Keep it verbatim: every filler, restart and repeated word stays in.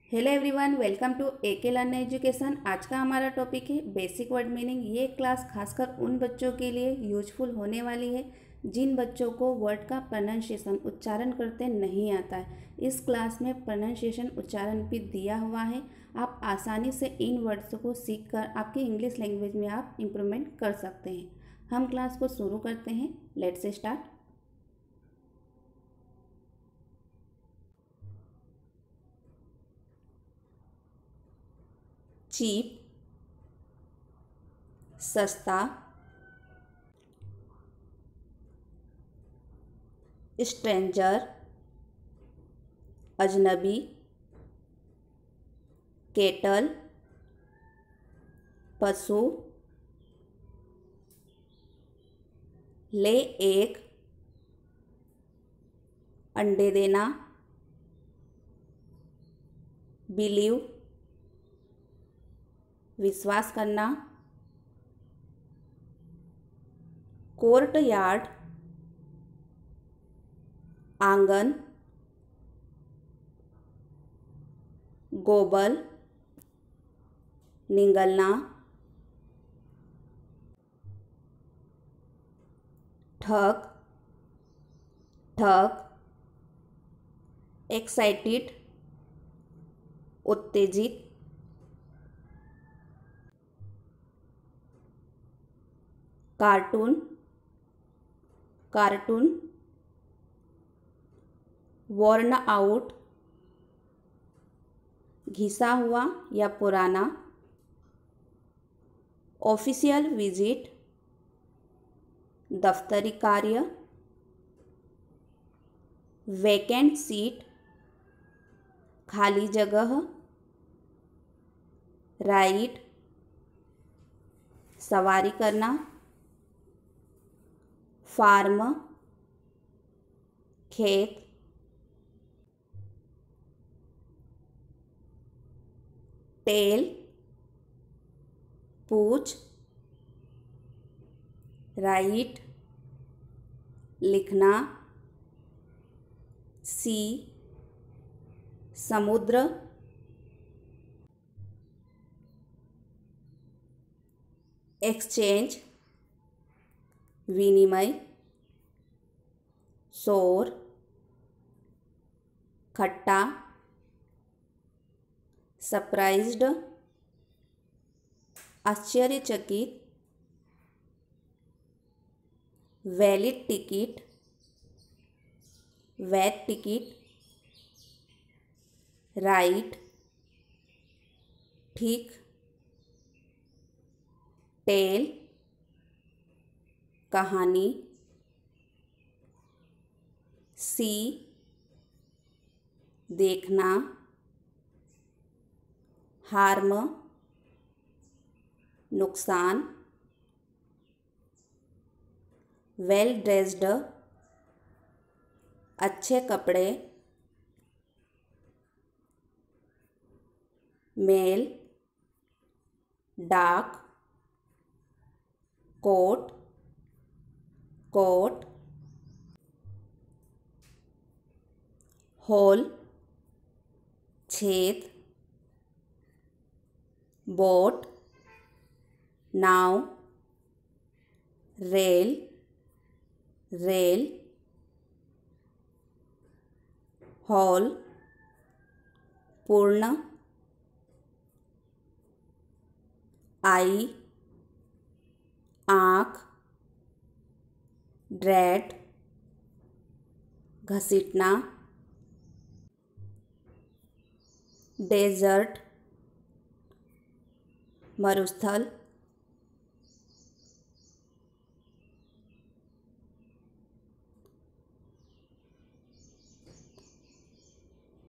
Hello everyone, welcome to A K learn education. आज का हमारा टॉपिक है बेसिक वर्ड मीनिंग। ये क्लास खासकर उन बच्चों के लिए यूजफुल होने वाली है जिन बच्चों को वर्ड का प्रोनाउंसिएशन उच्चारण करते नहीं आता है। इस क्लास में प्रोनाउंसिएशन उच्चारण भी दिया हुआ है। आप आसानी से इन वर्ड्स को सीख कर आपकी इंग्लिश लैंग्वेज में आप इम्प्रूवमेंट कर सकते हैं। हम क्लास को शुरू करते हैं। Let's start. चीप, सस्ता, स्ट्रेंजर, अजनबी, केटल, पशु, ले एक, अंडे देना, बिलीव, विश्वास करना, कोर्ट यार्ड, आंगन, गोबल, निगलना, ठग, ठग, एक्साइटेड, उत्तेजित, कार्टून, कार्टून, वर्न आउट, घिसा हुआ या पुराना, ऑफिशियल विजिट, दफ्तरी कार्य, वैकेंट सीट, खाली जगह, राइड, सवारी करना, फार्म, खेत, टेल, पूछ, राइट, लिखना, सी, समुद्र, एक्सचेंज, विनिमय, शोर, खट्टा, सरप्राइज्ड, आश्चर्यचकित, वैलिड टिकट, वैध टिकट, राइट, ठीक, टेल, कहानी, सी, देखना, हार्म, नुकसान, वेल ड्रेस्ड, अच्छे कपड़े, मेल, डाक, कोट, कोट, होल, छेद, बोट, नाव, रेल, रेल, हॉल, पूर्ण, आई, आँख, ड्रैड, घसीटना, डेजर्ट, मरुस्थल,